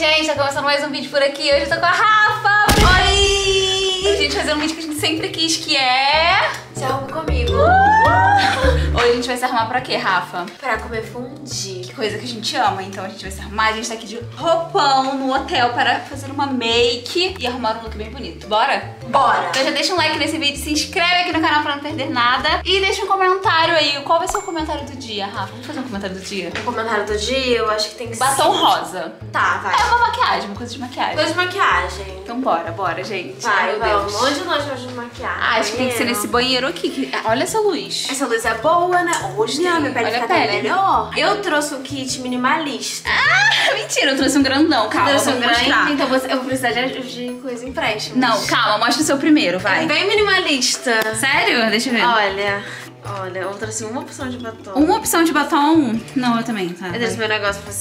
gente, tá começando mais um vídeo por aqui. Hoje eu tô com a Rafa. Oi! A gente vai fazer um vídeo que a gente sempre quis, que é... Se arrume comigo. Hoje a gente vai se arrumar pra quê, Rafa? Pra comer fondue. Que coisa que a gente ama, então a gente vai se arrumar. A gente tá aqui de roupão no hotel para fazer uma make e arrumar um look bem bonito. Bora? Bora! Então já deixa um like nesse vídeo, se inscreve aqui no canal pra não perder nada e deixa um comentário aí. Qual vai ser o comentário do dia, Rafa? Vamos fazer um comentário do dia? O comentário do dia, eu acho que tem que ser... Batom rosa. Tá, vai. É uma maquiagem, uma coisa de maquiagem. Coisa de maquiagem. Então bora, gente. Vai, Ai, meu Deus. Onde nós vamos de maquiagem? Ah, acho que tem que ser nesse banheiro aqui. Olha essa luz. Essa luz é boa, né? Hoje Sim, minha pele olha a fica pele. melhor. Eu trouxe um kit minimalista. Ah, mentira, eu trouxe um grandão. Calma, Trouxe um vamos grande, mostrar. então eu vou precisar de coisa empréstimo. Não, calma, mostra o seu primeiro, vai. É bem minimalista. Sério? Deixa eu ver. Olha, eu trouxe uma opção de batom. Uma opção de batom? Não, eu também, tá? Eu trouxe meu negócio pra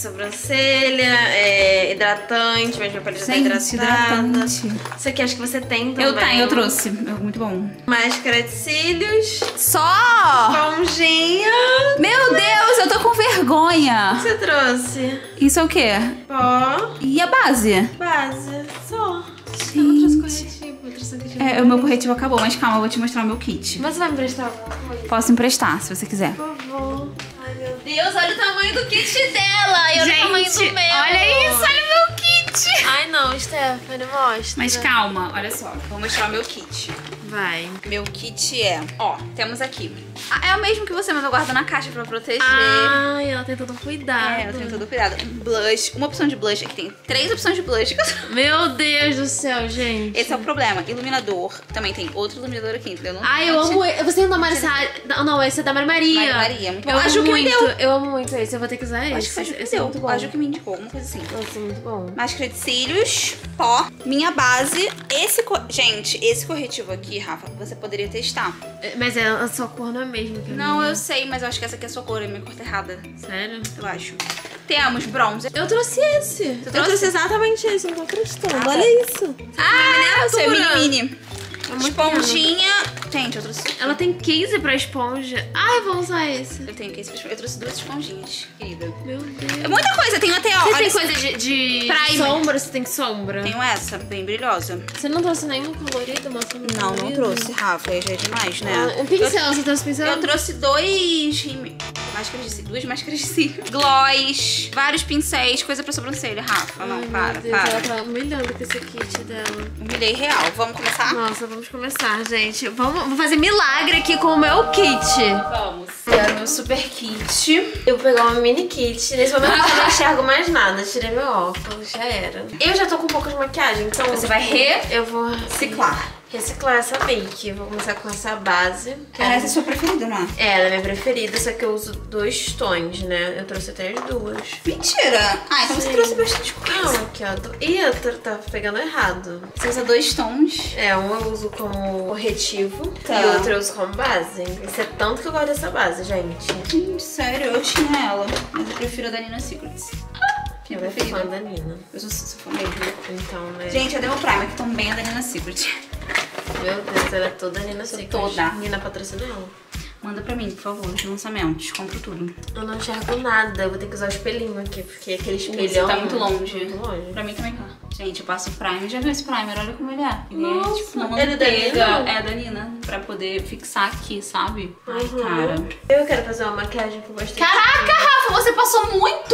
sobrancelha, hidratante, mas minha pele já tá hidratada. hidratante. Isso aqui acho que você tem também. Eu tenho, eu trouxe. Muito bom. Máscara de cílios. Só! Esponjinha. Meu Deus, eu tô com O que vergonha. você trouxe? Isso é o quê? Pó. E a base? Base. Só. Eu não trouxe corretivo. Eu trouxe um corretivo. É, o meu corretivo acabou, mas calma, eu vou te mostrar o meu kit. Mas você vai me emprestar alguma coisa? Posso emprestar, se você quiser. Por favor. Ai, meu Deus. Deus, olha o tamanho do kit dela e olha o tamanho do meu. olha isso, olha o meu kit. Ai, não, Stephanie, mostra. Mas calma, olha só, vou mostrar o meu kit. Vai. Meu kit é, ó, temos aqui. É o mesmo que você, mas eu guardo na caixa pra proteger. Ai, ela tem todo cuidado. É, eu tenho todo cuidado. Um blush, uma opção de blush, aqui tem 3 opções de blush. Meu Deus do céu, gente. Esse é o problema. Iluminador, também tem outro iluminador aqui, entendeu? Não, Ai, eu amo esse. Você não da Não, esse é da Maria Maria. Maria Maria, muito bom. Eu A amo Ju que me muito, deu. eu amo muito esse. Eu vou ter que usar Acho que esse. foi a Ju que Esse é deu. muito bom. A Ju que me indicou, alguma coisa assim. Nossa, é muito bom. Máscara de cílios, pó, minha base. Gente, esse corretivo aqui, Rafa, você poderia testar. Mas a sua cor não é mesmo que a Não, minha. eu sei, mas eu acho que essa aqui é a sua cor, é a minha cor tá errada. Sério? Eu acho. Temos bronzer. Eu trouxe esse. Eu trouxe exatamente esse, eu não tô acreditando. Ah, Olha isso. Ah, o seu miniatura. mini. É muito Esponjinha. Gente, eu trouxe... Ela tem case pra esponja. Ah, eu vou usar esse. Eu tenho aqui esse... Eu trouxe 2 esponjinhas, querida. Meu Deus. É muita coisa, tenho até, ó. Você olha tem esse- coisa de Primer. sombra? Você tem sombra? Tenho essa, bem brilhosa. Você não trouxe nenhum colorido, moça? Não, não trouxe, Rafa, aí já é demais, né? Ah, um pincel, você trouxe pincel? Eu trouxe 2 máscaras de cílio, 2 máscaras de cílio, gloss, vários pincéis, coisa pra sobrancelha, Rafa. Não, Ai, para, meu Deus, para. ela tá humilhando com esse kit dela. Humilhei real. Vamos começar? Nossa, vamos começar, gente. Vou fazer milagre aqui com o meu kit. Vamos. É o meu super kit. Eu vou pegar uma mini kit. Nesse momento eu não enxergo mais nada. Tirei meu óculos, já era. Eu já tô com um pouco de maquiagem, então... Você vai Eu vou reciclar. reciclar essa make. Vou começar com essa base. Essa é a sua preferida, não é? Ela é minha preferida, só que eu uso 2 tons, né? Eu trouxe até as 2. Mentira! Ah, então você Sim. trouxe bastante coisa. Não, aqui ó. Ih, eu tá pegando errado. Você usa 2 tons. É, um eu uso como corretivo Tá. e outro eu uso como base. Isso é tanto que eu gosto dessa base, gente. Sério, eu tinha ela. Mas eu prefiro a da Nina Secrets. Que é a Eu minha sou fã preferida. da Nina. Eu sou fã mesmo. Então, né? Gente, eu dei o Primer, que também é da Nina Secret. Meu Deus, ela é toda Nina Secret. toda. Nina patrocina ela. Manda pra mim, por favor, os lançamentos. Compro tudo. Eu não enxergo nada, eu vou ter que usar o espelhinho aqui, porque aquele Você espelhão... tá muito longe. Muito longe. Pra mim também tá. Gente, eu passo o Primer. Já viu esse Primer? Olha como ele é. Ele Nossa, é tipo uma ele é da manteiga. Nina? É da Nina. Pra poder fixar aqui, sabe? Ai, Uhum. cara. Eu quero fazer uma maquiagem que eu gostei. Caraca, Rafa, você passou muito!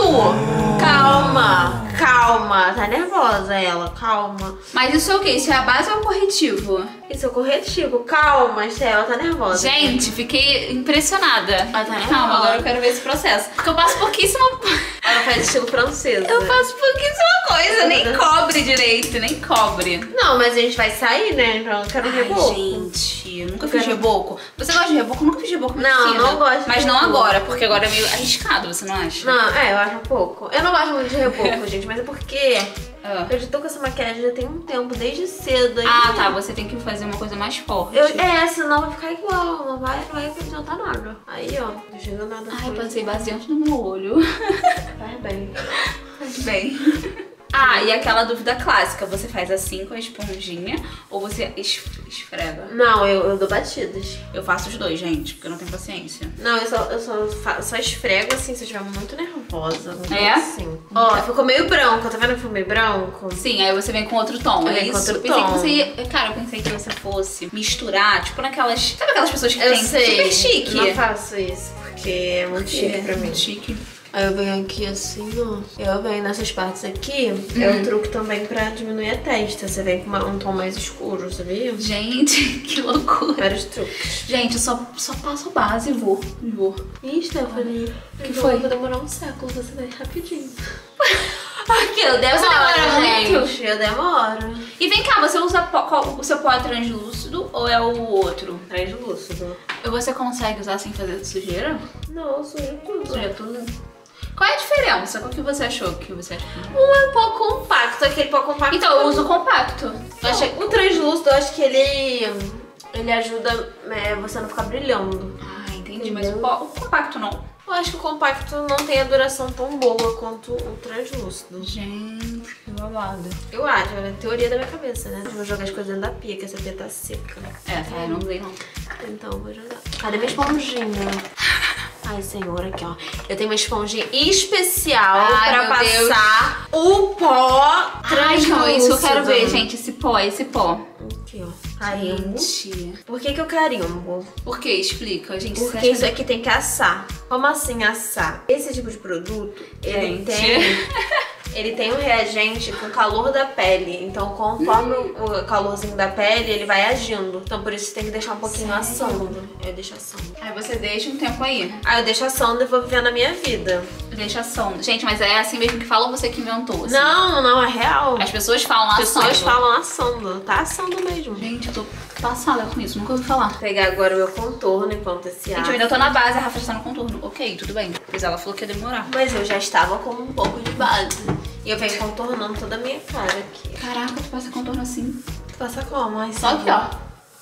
Calma, calma. Tá nervosa ela, calma. Mas isso é o quê? Isso é a base ou é o corretivo? Isso é o corretivo. Calma, Estela, ela tá nervosa. Gente, fiquei impressionada. Ela tá nervosa. Calma, agora eu quero ver esse processo. Porque eu passo pouquíssima... Ela faz estilo francesa. Eu faço pouquíssima coisa, nem cobre direito, nem cobre. Não, mas a gente vai sair, né? Então eu quero um reboco. Gente, eu nunca Eu fiz quero- reboco. Você gosta de reboco? Eu nunca fiz reboco na Não, piscina. não gosto de Mas não reboco. agora, porque agora é meio arriscado, você não acha? Não, eu acho um pouco. Eu não gosto muito de reboco, gente, mas é porque Ah. eu já tô com essa maquiagem já tem um tempo, desde cedo. Aí Ah, tá, você tem que fazer uma coisa mais forte. Senão vai ficar igual, não vai adiantar nada. Aí, ó, não chega nada. Ai, passei base dentro do meu olho. Faz bem. Faz bem. Ah, e aquela dúvida clássica, você faz assim com a esponjinha ou você esfrega? Não, eu dou batidas. Eu faço os dois, gente, porque eu não tenho paciência. Não, eu só esfrego assim se eu estiver muito nervosa. É? Assim. Ó, ficou meio branco, tá vendo que ficou meio branco? Sim, aí você vem com outro tom, é isso? Com outro Pensei tom. que você ia... Cara, eu pensei que você fosse misturar, tipo naquelas... Sabe aquelas pessoas que Eu tem sei. super chique? Não faço isso, porque é muito chique pra mim. Muito chique. Aí eu venho aqui assim, ó. Eu venho nessas partes aqui. É um truque também pra diminuir a testa. Você vem com um tom mais escuro, sabia? Gente, que loucura. Vários truques. Gente, eu só passo a base e vou. Ih, Stephanie. Que foi? Vou demorar um século, você vai rapidinho. Aqui, eu demoro, muito. gente. Eu demoro. E vem cá, você usa o seu pó é translúcido ou é o outro? Translúcido. E você consegue usar sem fazer sujeira? Não, suja tudo. Sujeira tudo? Qual é a diferença? Qual que você achou que você acha? Um é pó compacto, aquele pó compacto. Então, eu uso o compacto. Eu achei, o translúcido, eu acho que ele ajuda você a não ficar brilhando. Ah, entendi. Mas o compacto não. Eu acho que o compacto não tem a duração tão boa quanto o translúcido. Gente, que babado. Eu acho, é a teoria da minha cabeça, né? Eu vou jogar as coisas dentro da pia, que essa pia tá seca. É, tá, eu não usei não. Então eu vou jogar. Cadê minha esponjinha? Ai, senhor, aqui, ó. Eu tenho uma esponjinha especial pra passar o pó translúcido. Não, isso eu quero ver, gente. Esse pó. Aqui, ó. Carimbo. Gente. Por que que eu carimbo? Por quê? Explica, gente. Porque isso aqui tem que assar. Como assim assar? Esse tipo de produto, ele tem um reagente com o calor da pele. Então, conforme o calorzinho da pele, ele vai agindo. Então, por isso tem que deixar um pouquinho assando. Eu deixo assando. Aí você deixa um tempo aí. Aí eu deixo assando e vou vivendo a minha vida. Deixa assando. Gente, mas é assim mesmo que falam, você que inventou, assim. Não, é real. As pessoas falam As assando. pessoas falam assando. Tá assando mesmo. Gente, eu tô passada com isso. Nunca ouvi falar. Vou pegar agora o meu contorno enquanto esse Gente, eu ainda tô na base, a Rafa está no contorno. Ok, tudo bem. Pois ela falou que ia demorar. Mas eu já estava com um pouco de base. E eu venho contornando toda a minha cara aqui. Caraca, tu passa contorno assim. Tu passa como? Ai, Só aqui, ó.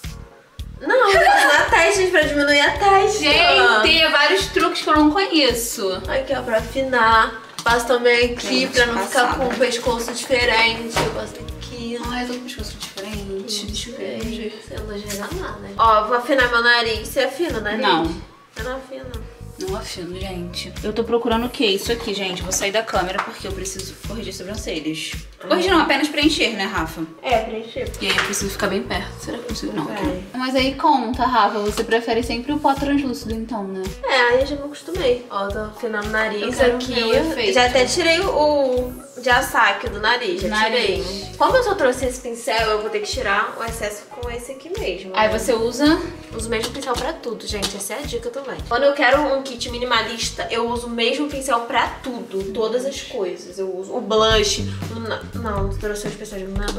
Não, eu passo na testa, gente, pra diminuir a testa. Gente, tem vários truques que eu não conheço. Aqui, ó, pra afinar. Passo também aqui, Gente, pra não ficar passada. com o pescoço diferente. Eu passo aqui. Ai, eu tô com o pescoço diferente. Deixa eu ver. Você não chega nada. Ó, vou afinar meu nariz. Você afina o nariz? Não. Eu não afino. Não afino, gente. Eu tô procurando o que? Isso aqui, gente. Vou sair da câmera porque eu preciso corrigir sobrancelhas. Corrigir não, apenas preencher, né, Rafa? É, preencher. E aí eu preciso ficar bem perto. Será que eu consigo? Não. Vai. Aqui. Mas aí conta, Rafa. Você prefere sempre o pó translúcido, então, né? É, aí eu já me acostumei. Ó, tô afinando o Eu nariz quero aqui. ver o efeito. Já até tirei o de assar aqui do nariz, já tirei. Como eu só trouxe esse pincel, eu vou ter que tirar o excesso com esse aqui mesmo. Aí você usa... Uso o mesmo pincel pra tudo, gente. Essa é a dica também. Quando eu quero um kit minimalista, eu uso o mesmo pincel pra tudo. Todas as coisas. Eu uso o blush. Não trouxe os pincéis de iluminador.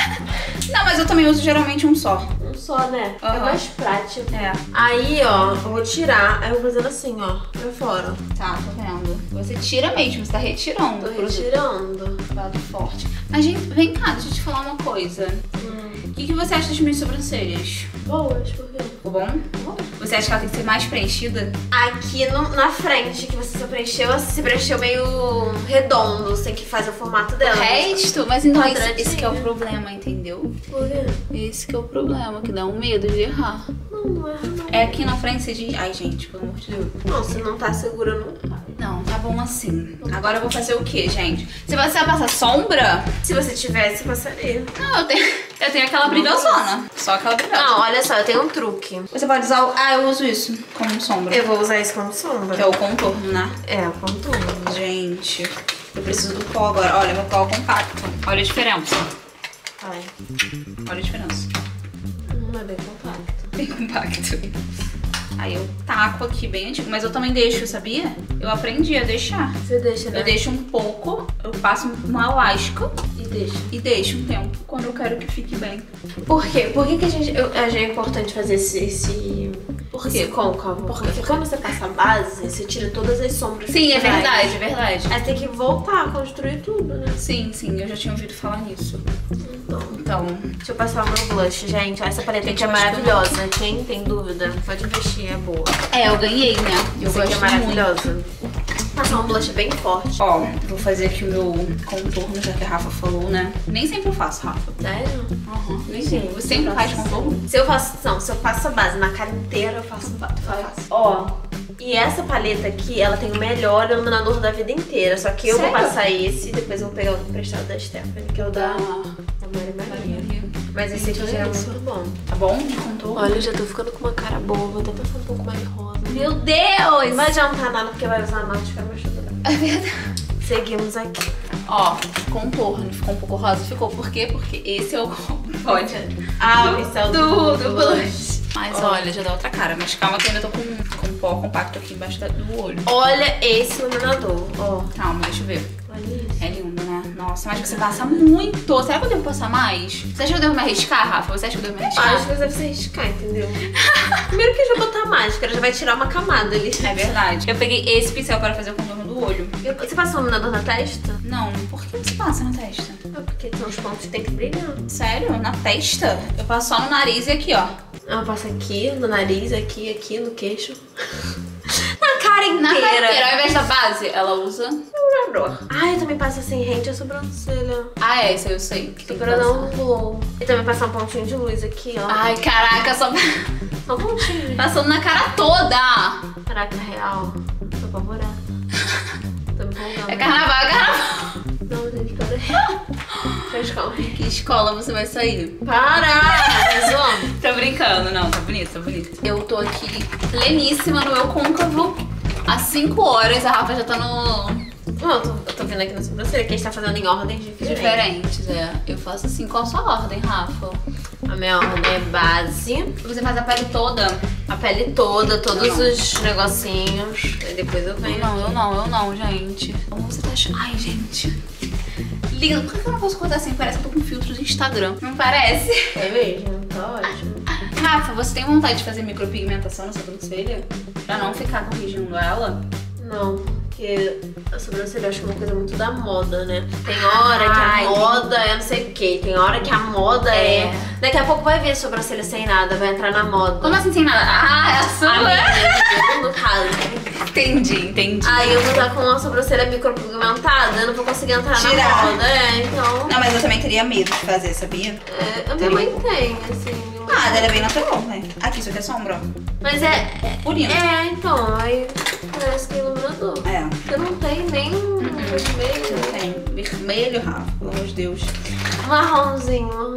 Não, mas eu também uso geralmente um só. Um só, né? É Aham. mais prático. É. Aí, ó, eu vou tirar. Aí eu vou fazendo assim, ó. Pra fora. Tá, tô vendo. Você tira mesmo, você tá retirando Tô o produto. retirando. Lado forte. Mas, gente, vem cá, deixa eu te falar uma coisa. O que você acha das minhas sobrancelhas? Boas, por quê? Ficou bom? Você acha que ela tem que ser mais preenchida? Aqui na frente, que você só preencheu, você se preencheu meio redondo. Você tem que fazer o formato dela. Resto? Mas então Quadradinho. esse que é o problema, entendeu? Por quê? Esse que é o problema, que dá um medo de errar. Não erra não. É aqui na frente você diz... Ai, gente, pelo amor de Deus. Não, se não tá segura, não vai. Não, tá bom assim. Agora eu vou fazer o quê, gente? Se você vai passar sombra... Se você tivesse, passaria. Não, eu tenho aquela brilhosona. Só aquela brilhosa. Não, olha só, eu tenho um truque. Você pode usar o... Ah, eu uso isso como sombra. Eu vou usar isso como sombra. Que é o contorno, né? É, o contorno. Gente, eu preciso do pó agora. Olha, meu pó é compacto. Olha a diferença. Vai. Olha a diferença. Não é bem compacto. Bem compacto. Aí eu taco aqui bem antigo. Mas eu também deixo, sabia? Eu aprendi a deixar. Você deixa, né? Eu deixo um pouco, eu passo uma elástica E deixa. e deixo um tempo. Quando eu quero que fique bem. Por quê? Por que é importante fazer esse Por quê? côncavo? Porque quando você passa a base, você tira todas as sombras. Sim, é que vai. verdade, é verdade. Aí tem que voltar a construir tudo, né? Sim, eu já tinha ouvido falar nisso. Então, Deixa eu passar o meu blush, gente. Essa paleta Gente, aqui é eu acho que eu maravilhosa. Quem tem dúvida, pode investir, é boa. eu ganhei, né? Eu Essa aqui gosto é muito. maravilhosa. Passar um blush bem forte. Ó, vou fazer aqui o meu contorno, já que a Rafa falou, né? Nem sempre eu faço, Rafa. Sério? Aham, nem sempre. Você sempre faz contorno? Se eu faço a base na cara inteira, eu faço. Ó, e essa paleta aqui, ela tem o melhor iluminador da vida inteira. Só que eu vou passar esse, depois eu vou pegar o emprestado da Stephanie, que é o da Mari Maria. Mas esse aqui já é muito bom. Tá bom de contorno? Olha, eu já tô ficando com uma cara boa, vou até passar um pouco mais rosa. Meu Deus! Não vai adiantar nada porque vai usar malte, fica mais tudo. É verdade. Seguimos aqui. Ó, contorno. Ficou um pouco rosa? Ficou. Por quê? Porque esse é o... Pode. Ah, o pincel do blush. Mas olha, já dá outra cara. Mas calma que eu ainda tô com pó compacto aqui embaixo do olho. Olha esse iluminador, ó. Calma, deixa eu ver. Olha isso. É lindo, né? Nossa, mas você passa muito. Será que eu devo passar mais? Você acha que eu devo me arriscar, Rafa? Você acha que eu devo me arriscar? Acho que você deve se arriscar, entendeu? Primeiro que já botar máscara, já vai tirar uma camada ali. É verdade. Eu peguei esse pincel para fazer o contorno do olho. Você passa um iluminador na testa? Não, por que você passa na testa? É porque tem uns pontos que tem que brilhar. Sério? Na testa? Eu passo só no nariz e aqui, ó. Eu passo aqui, no nariz, aqui, no queixo. Na cara inteira. Na cara inteira. Ao invés da base, ela usa... Ah, eu também passo assim, rente a sobrancelha. Ah, é, isso aí eu sei. Que tem que Pra dar passar. um glow. E também passar um pontinho de luz aqui, ó. Ai, caraca, só... Só um pontinho. Passando na cara toda. Caraca, real. Tô apavorada. Tô me empolgando. É carnaval, é carnaval. Não, gente, para. Faz calma. Que escola você vai sair? Para! Tô brincando, não, tá bonito, tá bonito. Eu tô aqui pleníssima no meu côncavo há 5 horas, a Rafa já tá no... Não, eu tô vendo aqui na sobrancelha que a gente tá fazendo em ordens diferentes, é. Eu faço assim, qual a sua ordem, Rafa? A minha ordem é base. Você faz a pele toda? A pele toda, todos os negocinhos. E depois eu venho. Eu não, gente. Como você tá achando? Ai, gente. Lindo. Por que eu não posso cortar assim? Parece que eu tô com filtro de Instagram. Não parece? É mesmo? Tá ótimo. Rafa, você tem vontade de fazer micropigmentação na sobrancelha? Pra não ficar corrigindo ela? Não, porque a sobrancelha eu acho que é uma coisa muito da moda, né? Tem hora que a moda é não sei o que, tem hora que a moda é... Daqui a pouco vai ver a sobrancelha sem nada, vai entrar na moda. Como assim sem nada? Ah, é a sua? A minha, no caso. Entendi. Aí eu vou estar com uma sobrancelha micropigmentada, eu não vou conseguir entrar na moda, então... Não, mas eu também teria medo de fazer, sabia? A minha mãe tem, assim... Ah, dela é bem natural, né? Aqui, isso aqui é sombra, ó. Mas é... Purinho. Então, aí parece que é iluminador. É. Eu não tenho nem vermelho. Não tem. Vermelho, Rafa, pelo amor de Deus. Marronzinho. Não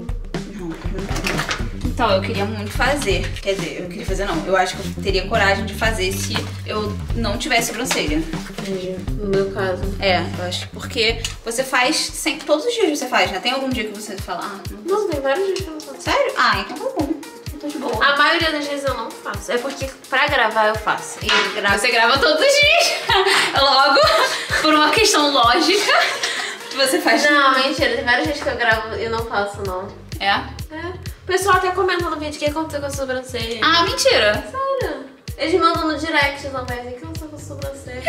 tem. Então, eu queria muito fazer. Quer dizer, eu queria fazer não. Eu acho que eu teria coragem de fazer se eu não tivesse sobrancelha. Entendi. No meu caso. É, eu acho que porque você faz sempre, todos os dias você faz, né? Tem algum dia que você fala, ah, Não, tem vários dias que eu não faço. sério? Ah, então tá bom. Eu tô de boa. A maioria das vezes eu não faço. É porque pra gravar eu faço. E Você grava todos os dias. Logo, por uma questão lógica, você faz. Não, mentira. Tem várias vezes que eu gravo e eu não faço, não. É? O pessoal até comenta no vídeo o que aconteceu com a sobrancelha. Ah, mentira. Sério? Eles mandam no direct também. O que aconteceu com a sobrancelha?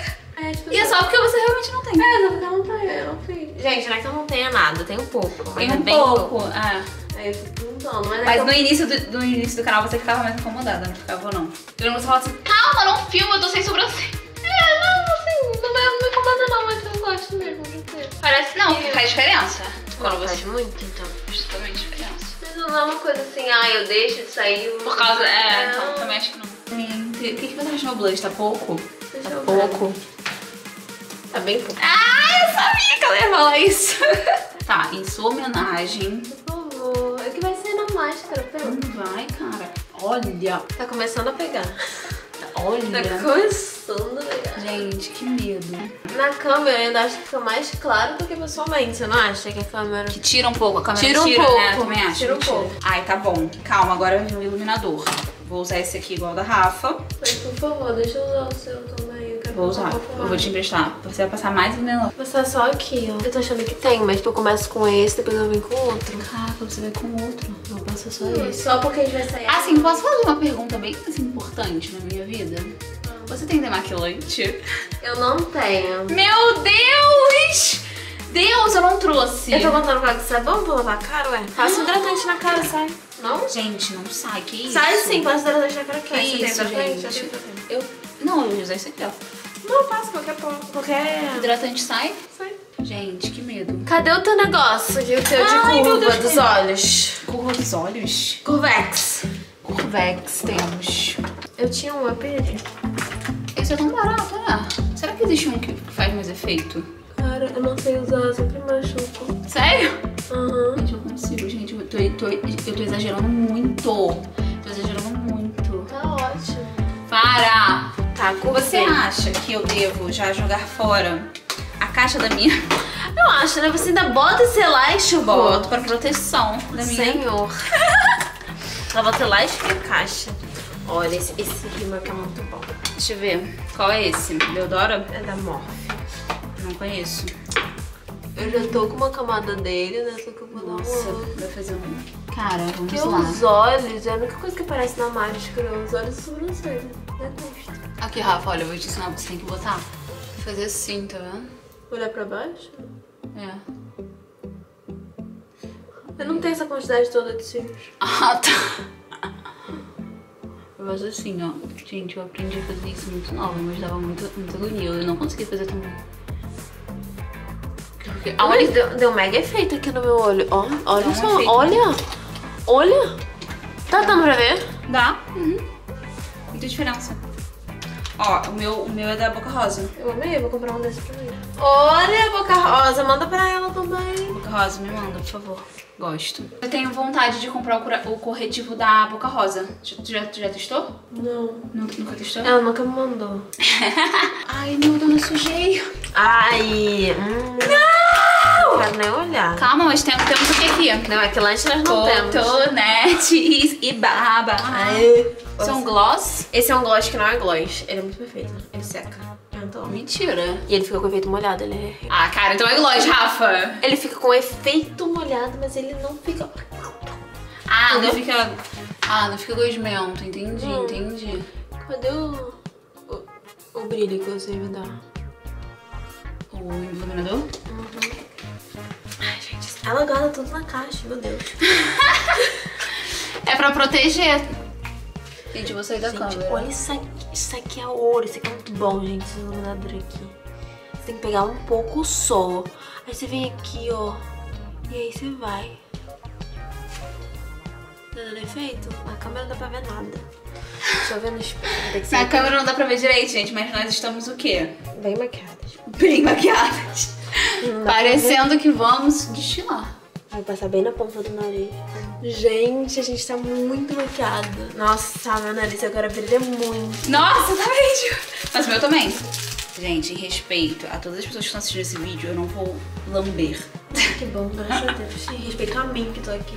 E é só porque você realmente não tem. É, só porque eu não tenho, eu não fiz. Gente, não é que eu não tenha nada, eu tenho pouco. Tem mas um é bem pouco. É. Aí eu fico perguntando, mas Mas é no início do canal você ficava mais incomodada, não ficava ou não? Eu lembro que você falava assim, calma, não filma, eu tô sem sobrancelha. não, assim, não me incomoda não, mas eu gosto mesmo de ter. Parece Não, que... faz diferença. Quando você faz muito, então. faz totalmente diferença. Mas não é uma coisa assim, eu deixo de sair... Por causa, então também acho que não. O que você acha do meu blush? Tá pouco? Deixa Tá eu pouco. ver. Tá bem pouco. Ah, eu sabia que ela ia falar isso. Tá, em sua homenagem. Por favor, é que vai ser na máscara, pelo. Não vai, cara. Olha. Tá começando a pegar. Olha. Tá começando a pegar. Gente, que medo. Na câmera eu ainda acho que fica mais claro do que pessoalmente, você não acha que a câmera... Que tira um pouco, a câmera Tira um né? pouco, Também acho. tira um mentira. pouco. Ai, tá bom. Calma, agora eu vi o iluminador. Vou usar esse aqui igual da Rafa. Mas por favor, deixa eu usar o seu também. Eu quero Vou usar. Eu vou te emprestar. Você vai passar mais iluminador. Vou passar só aqui, ó. Eu tô achando que tem, mas eu começo com esse, depois eu venho com outro. Caraca, você vai com outro. Vou passar só esse. Só porque a gente vai sair. Assim, posso fazer uma pergunta bem assim, importante na minha vida? Você tem demaquilante? Eu não tenho. Meu Deus! Deus, eu não trouxe. Eu tô contando com água de sabão pra lavar a cara, ué. Passa hidratante na cara, sai. Não? Gente, não sai, que isso? Sai sim, passa hidratante na cara. Que isso, gente? Não, eu usei esse aqui, ó. Não, faço qualquer... Hidratante sai? Sai. Gente, que medo. Cadê o teu negócio? O teu de curva dos olhos? Curva dos olhos? Curvex. Curvex temos. Eu tinha um, eu perdi. Esse é tão barato, né? Será que existe um que faz mais efeito? Cara, eu não sei usar, eu sempre machuco. Sério? Aham. Gente, eu consigo, gente. Eu tô exagerando muito. Tô exagerando muito. Tá ótimo. Para! Tá, Você acha que eu devo já jogar fora a caixa da minha? Eu acho, né? Você ainda bota esse elástico. Boto pra proteção da minha. Senhor. Ela bota elástico e a caixa. Olha, esse rímel aqui é muito bom. Deixa eu ver. Qual é esse? Deodora? É da Morphe. Não conheço. Eu já tô com uma camada dele, né? Só que eu vou dar Nossa, uma... vai fazer um... Cara, vamos Porque lá. os olhos é a única coisa que aparece na máscara. Os olhos e sobrancelha. Não é gosto. Aqui, Rafa, olha, eu vou te ensinar. Você tem que botar. Fazer assim, tá vendo? Olhar pra baixo? É. Eu não tenho essa quantidade toda de cílios. Ah, tá. Eu faço assim, ó. Gente, eu aprendi a fazer isso muito nova, mas dava muita agonia. Eu não conseguia fazer também. Porque a única... Deu um mega efeito aqui no meu olho. Ó, olha Dá um só, efeito. olha. Olha. Tá dando pra ver? Dá. Muita diferença. Ó, o meu é da Boca Rosa. Eu amei, eu vou comprar um desse pra mim. Olha a Boca Rosa, manda pra ela também. Boca Rosa, me manda, por favor. Gosto. Eu tenho vontade de comprar o corretivo da Boca Rosa. Tu já testou? Não. Nunca testou? Ela nunca me mandou. Ai, meu Deus, eu sujei. Ai, não! Não quero nem olhar. Calma, mas temos o que aqui? Não, é que lanche nós não temos. Cotonetes e baba. Ai. Isso é um gloss? Esse é um gloss que não é gloss. Ele é muito perfeito. Ele seca. Então. Mentira. E ele fica com efeito molhado, ele é... Ah, cara, então é gloss, Rafa. Ele fica com efeito molhado, mas ele não fica... Ah, não fica... Ah, não fica gosmento. Entendi, entendi. Cadê o brilho que você me dá? O iluminador? Ai, gente, ela guarda tudo na caixa, meu Deus. É pra proteger. Gente, eu vou sair da Gente, câmera. olha isso aqui. Isso aqui é ouro. Isso aqui é muito bom, gente. Esse iluminador aqui. Você tem que pegar um pouco só. Aí você vem aqui, ó. E aí você vai. Tá dando efeito? Na câmera não dá pra ver nada. Deixa eu ver no espelho. Na câmera não dá pra ver direito, gente, mas nós estamos o quê? Bem maquiadas. Bem maquiadas. Parecendo que vamos desfilar. Vai passar bem na ponta do nariz. Gente, a gente tá muito maquiada. Nossa, meu nariz agora brilha muito. Nossa, tá mesmo. Mas o meu também. Gente, em respeito a todas as pessoas que estão assistindo esse vídeo, eu não vou lamber. Que bom, graças a Deus. Em respeito a mim que tô aqui.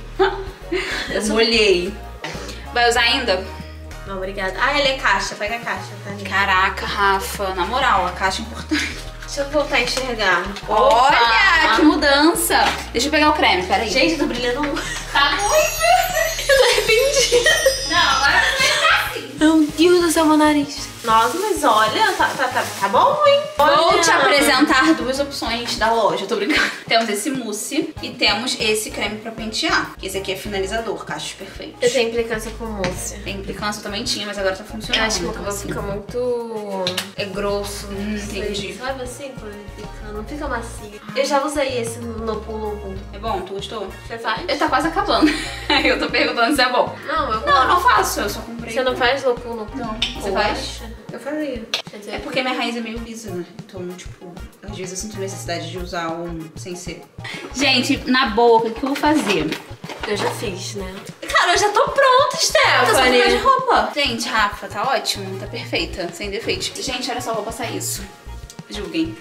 Eu molhei. Vai usar ainda? Não, obrigada. Ah, ele é caixa. Pega a caixa, tá? Caraca, Rafa. Na moral, a caixa é importante. Deixa eu voltar a enxergar. Olha, que mudança. Deixa eu pegar o creme, peraí. Gente, eu tô brilhando muito. Tá muito. Eu tô arrependida. Não, agora vai ficar assim. Meu Deus do céu, meu nariz. Nossa, mas olha, tá bom, hein? Vou Olha. te apresentar duas opções da loja, tô brincando. Temos esse mousse e temos esse creme pra pentear. Esse aqui é finalizador, cachos perfeitos. Eu tenho implicância com mousse. Tem implicância, eu também tinha, mas agora tá funcionando. Eu acho que o meu então, cabelo assim. fica muito... É grosso. Entendi. Sabe assim, quando ele fica... Não fica macio. Eu já usei esse no Pulo. É bom? Tu gostou? Você faz? Ele tá quase acabando. Eu tô perguntando se é bom. Não, eu Não, eu não faço, eu só comprei. Você não faz louco? Não. Você faz? Eu fazia. É porque minha raiz é meio lisa, né? Então, tipo, às vezes eu sinto necessidade de usar um sem ser. Gente, na boca, o que eu vou fazer? Eu já fiz, né? Cara, eu já tô pronta, Eu Stephanie. tô só trocando de roupa. Gente, Rafa, tá ótimo, tá perfeita, sem defeitos. Gente, olha só, eu vou passar isso. Julguem.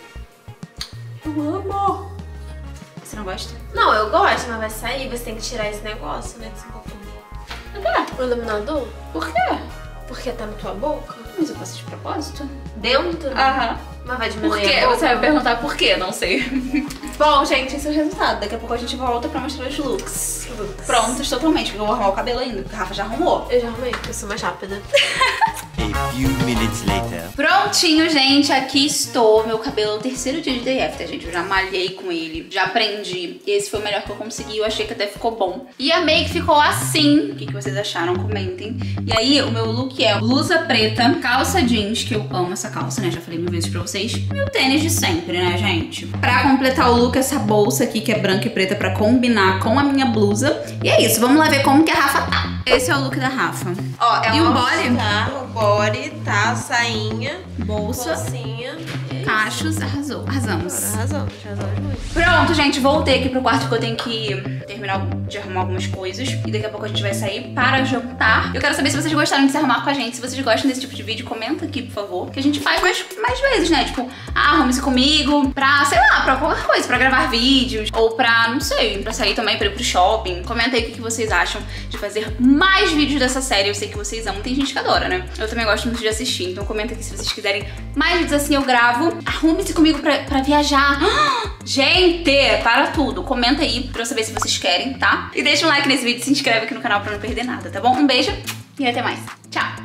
Eu amo. Você não gosta? Não, eu gosto, mas vai sair. Você tem que tirar esse negócio, né? Desse botão. O iluminador? Por quê? Porque tá na tua boca? Mas eu faço de propósito. Dentro? Aham. Mas vai Por diminuir quê? a boca? Você vai perguntar por quê, não sei. Bom, gente, esse é o resultado. Daqui a pouco a gente volta pra mostrar os looks. Prontos totalmente, porque eu vou arrumar o cabelo ainda, porque a Rafa já arrumou. Eu já arrumei, porque eu sou mais rápida. A few minutes later. Prontinho, gente, aqui estou. Meu cabelo é o terceiro dia de day after, gente. Eu já malhei com ele, já aprendi. Esse foi o melhor que eu consegui, eu achei que até ficou bom. E a make ficou assim. O que vocês acharam? Comentem. E aí, o meu look é blusa preta, calça jeans, que eu amo essa calça, né? Já falei mil vezes pra vocês. Meu tênis de sempre, né, gente? Pra completar o look, essa bolsa aqui, que é branca e preta, pra combinar com a minha blusa. E é isso, vamos lá ver como que a Rafa tá. Esse é o look da Rafa. Ó, e o body? Tá, o body, tá, sainha, bolsa, bolsinha, cachos, arrasou. Arrasamos. Arrasamos muito. Pronto, gente, voltei aqui pro quarto que eu tenho que terminar de arrumar algumas coisas. E daqui a pouco a gente vai sair para jantar. Eu quero saber se vocês gostaram de se arrumar com a gente. Se vocês gostam desse tipo de vídeo, comenta aqui, por favor. Que a gente faz mais vezes, né? Tipo, arrume-se comigo pra, sei lá, pra qualquer coisa. Pra gravar vídeos. Ou pra, não sei, pra sair também, pra ir pro shopping. Comenta aí o que vocês acham de fazer mais vídeos dessa série. Eu sei que vocês amam. Tem gente que adora, né? Eu também gosto muito de assistir. Então comenta aqui se vocês quiserem mais vídeos assim, eu gravo. Arrume-se comigo pra viajar. Gente, para tudo. Comenta aí pra eu saber se vocês querem, tá? E deixa um like nesse vídeo, se inscreve aqui no canal pra não perder nada, tá bom? Um beijo e até mais. Tchau!